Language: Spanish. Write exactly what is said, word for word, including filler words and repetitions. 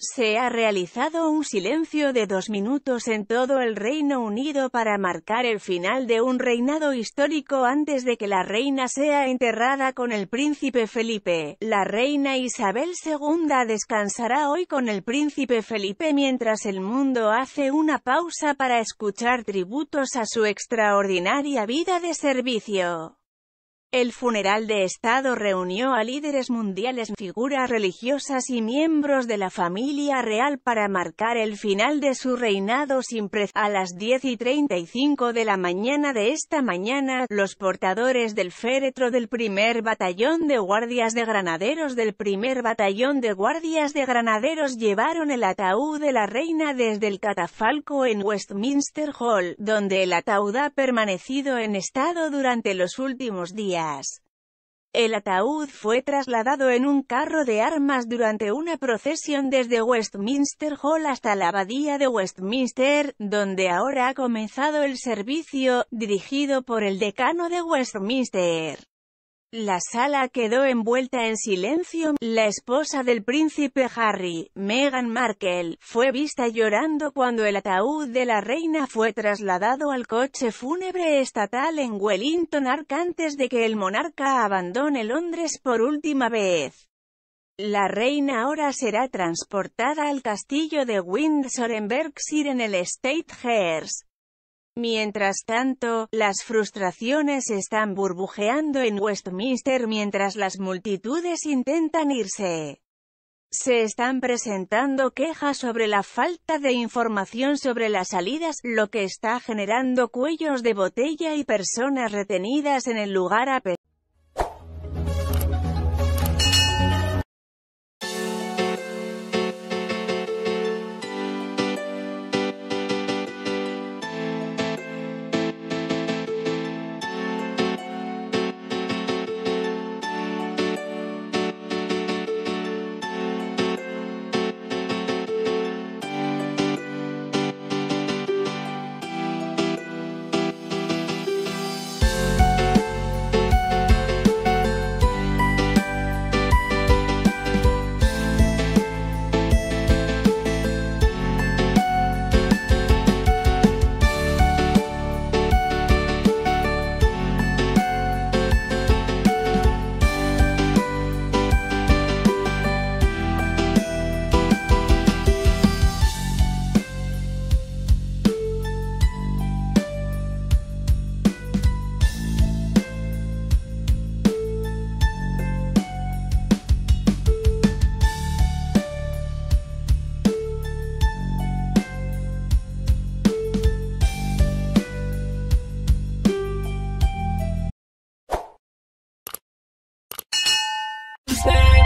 Se ha realizado un silencio de dos minutos en todo el Reino Unido para marcar el final de un reinado histórico antes de que la reina sea enterrada con el príncipe Felipe. La reina Isabel segunda descansará hoy con el príncipe Felipe mientras el mundo hace una pausa para escuchar tributos a su extraordinaria vida de servicio. El funeral de Estado reunió a líderes mundiales, figuras religiosas y miembros de la familia real para marcar el final de su reinado sin precedentes. A las diez y treinta y cinco de la mañana de esta mañana, los portadores del féretro del primer Batallón de Guardias de Granaderos del primer Batallón de Guardias de Granaderos llevaron el ataúd de la reina desde el catafalco en Westminster Hall, donde el ataúd ha permanecido en estado durante los últimos días. El ataúd fue trasladado en un carro de armas durante una procesión desde Westminster Hall hasta la abadía de Westminster, donde ahora ha comenzado el servicio, dirigido por el decano de Westminster. La sala quedó envuelta en silencio. La esposa del príncipe Harry, Meghan Markle, fue vista llorando cuando el ataúd de la reina fue trasladado al coche fúnebre estatal en Wellington Ark antes de que el monarca abandone Londres por última vez. La reina ahora será transportada al castillo de Windsor en Berkshire en el Statehurst. Mientras tanto, las frustraciones están burbujeando en Westminster mientras las multitudes intentan irse. Se están presentando quejas sobre la falta de información sobre las salidas, lo que está generando cuellos de botella y personas retenidas en el lugar a pesar. Stay